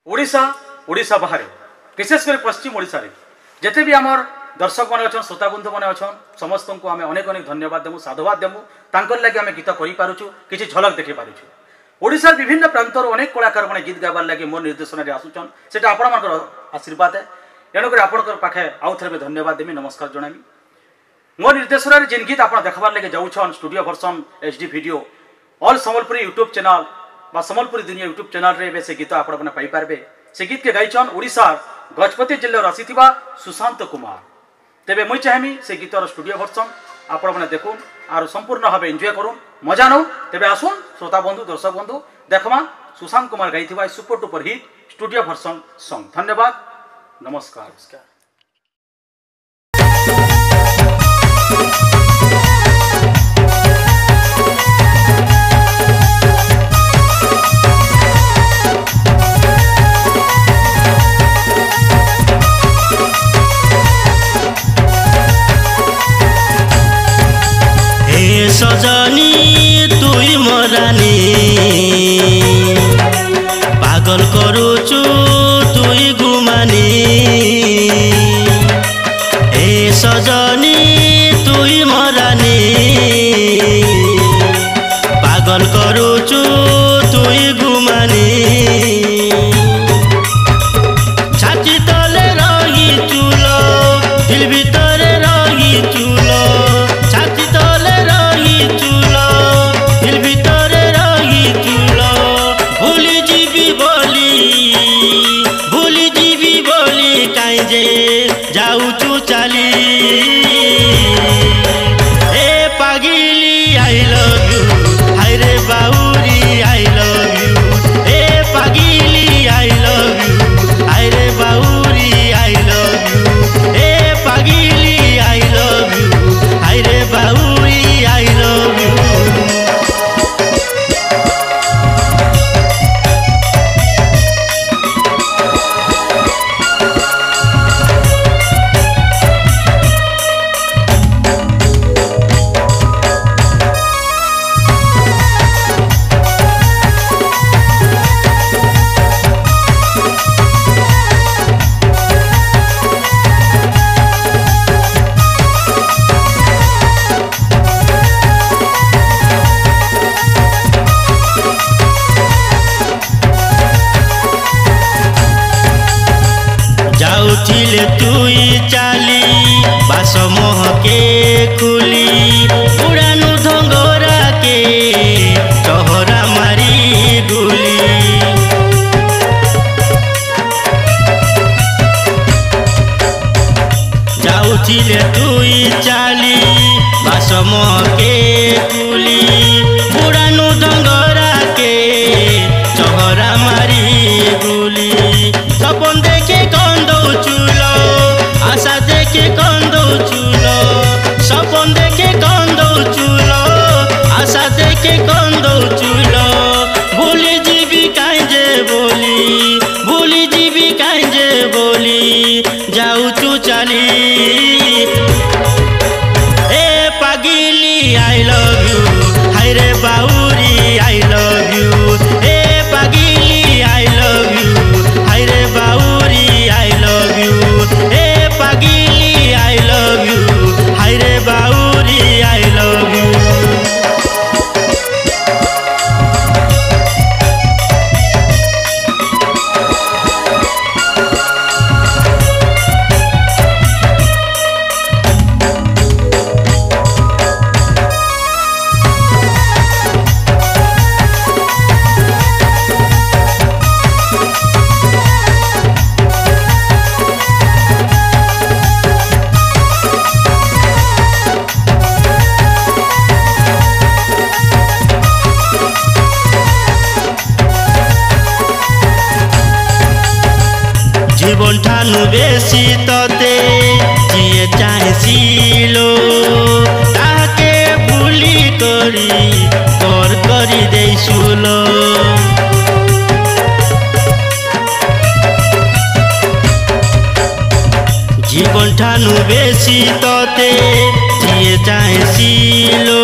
ओडिशा ओडिशा बाहर विशेषकर पश्चिम ओडिशा रे जिते भी आमर दर्शक मैंने अच्छा श्रोताबंधु मैंने अच्छा समस्त को आम अनेक अनेक धन्यवाद देमु साधुवाद देमु तांकर लगे आम गीत करूँ किसी झलक देखी पारुछु। ओडिशा विभिन्न प्रांतर अनेक कलाकार मैंने गीत गाबार लगे मोर निर्देशन आसुचन से आपण आशीर्वाद है तेणुक आपंकर पाखे आउ थे धन्यवाद देमी नमस्कार जनामी। मोर निर्देशन जिन गीत आप देखबार लगे जाऊन studio version HD video all Sambalpuri YouTube channel बा संबलपुरी दुनिया यूट्यूब चैनल रे से गीत आप पाइपारे से गीत के गायन ओडिशा गजपति जिले आसीथिबा सुशांत कुमार। तेबे मुई चाहमी से गीतर स्टूडियो वर्सन आपण मैंने देखुन आर संपूर्ण भाव एंजॉय करूँ मजा नौ। तेबे आसुन श्रोता बंधु दर्शक बंधु देखमा सुशांत कुमार गाई super duper hit studio version song. धन्यवाद नमस्कार। सजनी तुई मरानी पागल करूचु तुई घुमानी ए सजनी तुई मरानी पागल करूचु तुई घुमानी छाती तले रही चूलो दिल भीतर रही चूलो छाती तले जाऊचु चाली ए पागिली आई लव यू हाय रे बाउरी आई लव यू ए पागिली आई लव यू हाय रे बाउरी आई लव यू ए पागिली आई लव यू हाय रे बाउरी आई लव यू। जाऊथिले तुई चाली बास मोह के खुली उड़ानु धंगोरा के चहरा मारी गुली जाऊथिले तुई चाली बास मोह के खुली उड़ानु धंगोरा के चहरा मारी गुली सपन देखे कंदो चूलो आशा देखे कंदो चूलो सपन देखे कंदो चूलो आशा देखे कंदो चूलो भूली जीवी कांजे बोली भूली जीवी कांजे बोली जाऊचु चाली ए पागिली आई लव यू हाय रे बाउरी आई लव यू ए पागिली आई लव यू हाय रे बाउरी आई लव यू ए पागिली आई लव यू हाय रे बाउरी आई लव यू। जीवन ठानु बेसी तते जिए चाहेसिलो ताके भूली करी देइसुलो जीवन ठानु बेसी तते जिए चाहेसिलो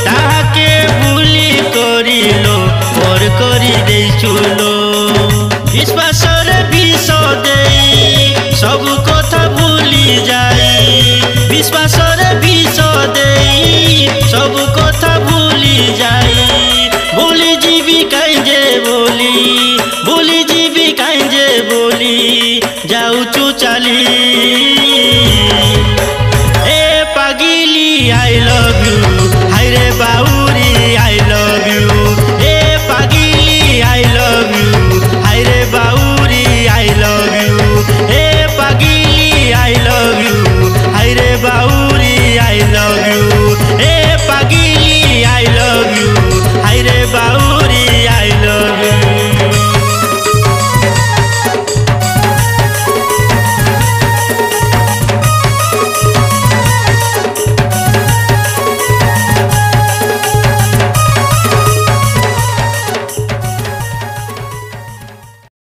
ताके भूली करिलो कर देइसुलो विश्वास रे विष देई सब कथा भूली जाई विश्वास रे विष देई सब कथा भूली जाई भूली जीवी कांजे बोली भूली जीवी कांजे बोली जाऊचु चली